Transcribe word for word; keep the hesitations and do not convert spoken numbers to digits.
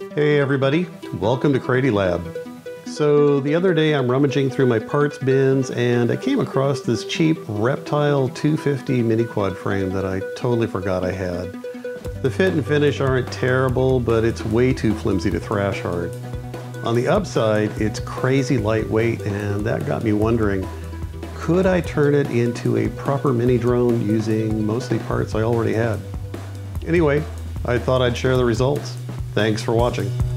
Hey everybody, welcome to Crady Lab. So the other day I'm rummaging through my parts bins and I came across this cheap Reptile two fifty mini quad frame that I totally forgot I had. The fit and finish aren't terrible, but it's way too flimsy to thrash hard. On the upside, it's crazy lightweight, and that got me wondering, could I turn it into a proper mini drone using mostly parts I already had? Anyway, I thought I'd share the results. Thanks for watching.